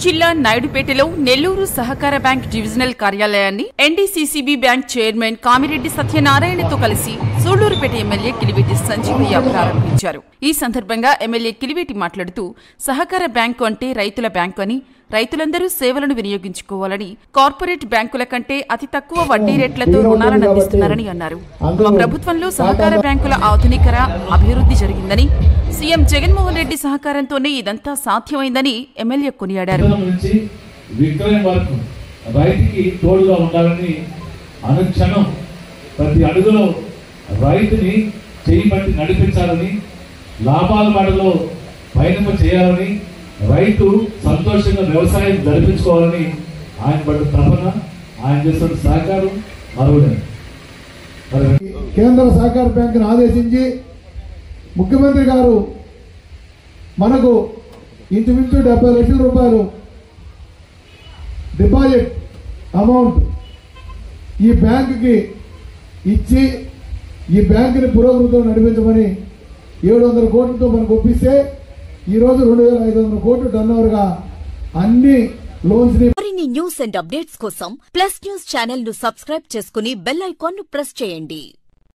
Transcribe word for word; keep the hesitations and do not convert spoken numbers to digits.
జిల్లా నాయుడుపేటలో నెల్లూరు సహకార బ్యాంక్ డివిజనల్ కార్యాలయాన్ని ఎన్డీసీసీబీ బ్యాంక్ చైర్మన్ కామిరెడ్డి సత్యనారాయణతో కలిసి సూళ్లూరుపేట ఎమ్మెల్యే కిలివేటి సంజీవయ్య ప్రారంభించారు. ఈ సందర్భంగా ఎమ్మెల్యే కిలివేటి మాట్లాడుతూ సహకార బ్యాంకు అంటే రైతుల బ్యాంకు అని, రైతులందరూ సేవలను వినియోగించుకోవాలని, కార్పొరేట్ బ్యాంకుల కంటే అతి తక్కువ వడ్డీ రేట్లతో రుణాలను అందిస్తున్నారని అన్నారు. మా ప్రభుత్వంలో సహకార బ్యాంకుల ఆధునికర అభివృద్ధి జరిగిందని, సీఎం జగన్మోహన్ రెడ్డి సహకారంతోనే ఇదంతా సాధ్యమైందని ఎమ్మెల్యే కొనియాడారు. అనుక్షణం ప్రతి అడుగులో రైతుని చేయబట్టి నడిపించాలని, లాభాల బాటలో పయనింప చేయాలని, రైతు సంతోషంగా వ్యవసాయం జరిపించుకోవాలని ఆయన పట్టు తపన, ఆయన చేస్తున్న సహకారం మరవలేదు. కేంద్ర సహకార బ్యాంకును ఆదేశించి ముఖ్యమంత్రి గారు మనకు ఇంచుమించు డెబ్బై లక్షల రూపాయలు డిపాజిట్ అమౌంట్ ఈ బ్యాంకుకి ఇచ్చి ఈ బ్యాంకుని పురోగతితో నడిపించమని ఏడు వందల కోట్లతో మనకు ఒప్పిస్తే ఈరోజు రెండు వేల ఐదు వందల కోట్లు టర్న్ ఓవర్ గా అన్ని లోన్స్ ని. మరిన్ని న్యూస్ అండ్ అప్డేట్స్ కోసం ప్లస్ న్యూస్ ఛానల్ ను సబ్స్క్రైబ్ చేసుకుని బెల్ ఐకాన్ ను ప్రెస్ చేయండి.